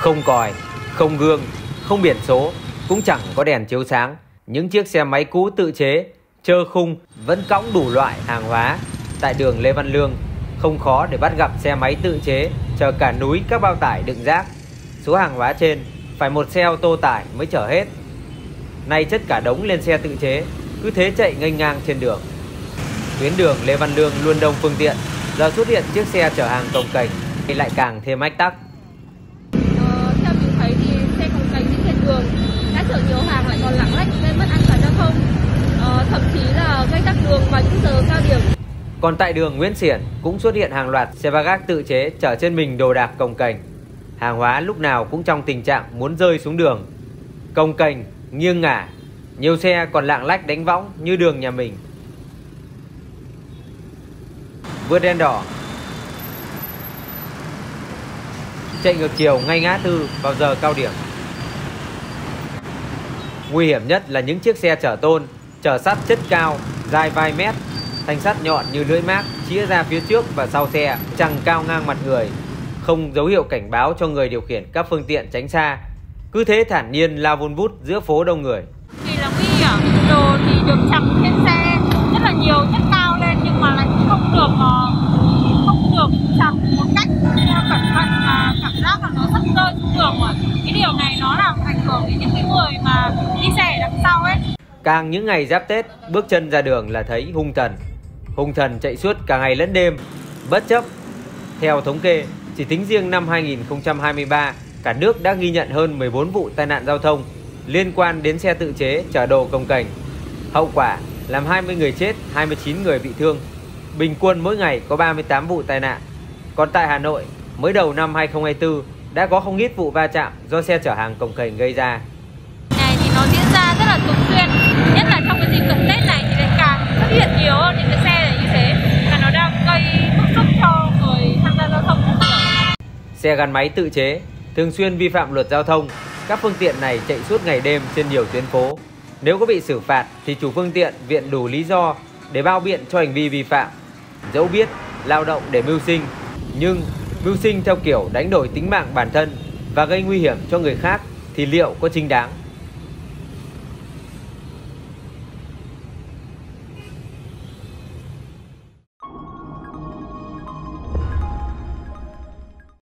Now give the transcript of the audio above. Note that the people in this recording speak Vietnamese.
Không còi, không gương, không biển số, cũng chẳng có đèn chiếu sáng. Những chiếc xe máy cũ tự chế, trơ khung vẫn cõng đủ loại hàng hóa. Tại đường Lê Văn Lương, không khó để bắt gặp xe máy tự chế chở cả núi các bao tải đựng rác. Số hàng hóa trên phải một xe ô tô tải mới chở hết. Nay chất cả đống lên xe tự chế, cứ thế chạy nghênh ngang trên đường. Tuyến đường Lê Văn Lương luôn đông phương tiện, giờ xuất hiện chiếc xe chở hàng cồng kềnh thì lại càng thêm ách tắc. Theo mình thấy thì xe cồng kềnh trên đường đã chở nhiều hàng lại còn lạng lách nên mất an toàn giao thông, thậm chí là gây tắc đường vào những giờ cao điểm. Còn tại đường Nguyễn Xiển cũng xuất hiện hàng loạt xe ba gác tự chế chở trên mình đồ đạc cồng kềnh. Hàng hóa lúc nào cũng trong tình trạng muốn rơi xuống đường, cồng kềnh, nghiêng ngả. Nhiều xe còn lạng lách đánh võng như đường nhà mình. Vượt đèn đỏ, chạy ngược chiều ngay ngã tư vào giờ cao điểm. Nguy hiểm nhất là những chiếc xe chở tôn, chở sắt chất cao, dài vài mét, thanh sắt nhọn như lưỡi mác chĩa ra phía trước và sau xe, chằng cao ngang mặt người, không dấu hiệu cảnh báo cho người điều khiển các phương tiện tránh xa. Cứ thế thản nhiên lao vun vút giữa phố đông người. Vì là nguy hiểm, đồ thì được chằng trên xe rất là nhiều, chất cao lên nhưng mà lại không được chằng một cách cẩn thận và cảm giác là nó rất rơi xuống đường rồi. Cái điều này nó làm ảnh hưởng đến những cái người mà đi xe đằng sau ấy. Càng những ngày giáp Tết, bước chân ra đường là thấy hung thần. Hung thần chạy suốt cả ngày lẫn đêm, bất chấp. Theo thống kê, chỉ tính riêng năm 2023, cả nước đã ghi nhận hơn 14 vụ tai nạn giao thông liên quan đến xe tự chế chở đồ cồng kềnh. Hậu quả làm 20 người chết, 29 người bị thương. Bình quân mỗi ngày có 38 vụ tai nạn. Còn tại Hà Nội, mới đầu năm 2024 đã có không ít vụ va chạm do xe chở hàng cồng kềnh gây ra. Này thì nó diễn ra rất là thường xuyên, nhất là trong cái dịp cận Tết này thì lại càng xuất hiện nhiều hơn những cái xe này như thế, và nó đang gây bức xúc cho người tham gia giao thông. Xe gắn máy tự chế thường xuyên vi phạm luật giao thông. Các phương tiện này chạy suốt ngày đêm trên nhiều tuyến phố. Nếu có bị xử phạt thì chủ phương tiện viện đủ lý do để bao biện cho hành vi vi phạm. Dẫu biết lao động để mưu sinh, nhưng mưu sinh theo kiểu đánh đổi tính mạng bản thân và gây nguy hiểm cho người khác thì liệu có chính đáng?